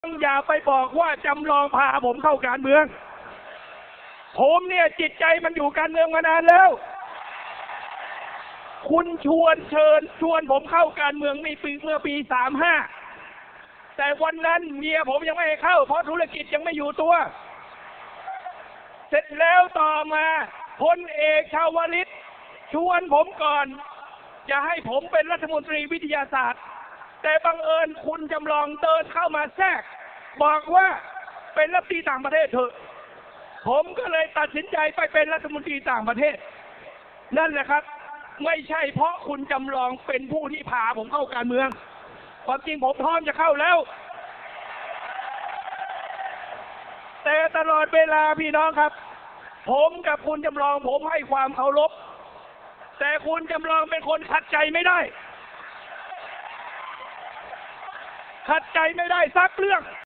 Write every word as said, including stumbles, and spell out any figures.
อย่าไปบอกว่าจำลองพาผมเข้าการเมืองผมเนี่ยจิตใจมันอยู่การเมืองมานานแล้วคุณชวนเชิญชวนผมเข้าการเมืองในปีเมื่อปีสามห้าแต่วันนั้นเมียผมยังไม่ให้เข้าเพราะธุรกิจยังไม่อยู่ตัวเสร็จแล้วต่อมาพลเอกชาวลิตชวนผมก่อนจะให้ผมเป็นรัฐมนตรีวิทยาศาสตร์แต่บังเอิญคุณจำลองเดินเข้ามาแทรกบอกว่าเป็นรัฐมนตรีต่างประเทศเถอะผมก็เลยตัดสินใจไปเป็นรัฐมนตรีต่างประเทศนั่นแหละครับไม่ใช่เพราะคุณจำลองเป็นผู้ที่พาผมเข้าการเมืองความจริงผมพร้อมจะเข้าแล้วแต่ตลอดเวลาพี่น้องครับผมกับคุณจำลองผมให้ความเคารพแต่คุณจำลองเป็นคนขัดใจไม่ได้ขัดใจไม่ได้สักเรื่อง